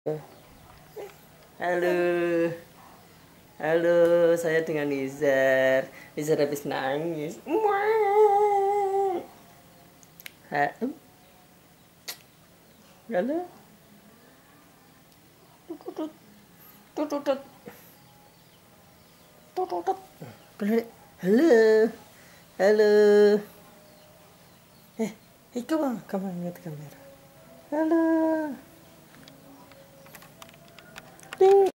Halo, halo, saya dengan Nizar. Nizar habis nangis. Halo, tutut, tutut, tutut. Halo, halo. Kamu lihat kamera. Halo. Ding.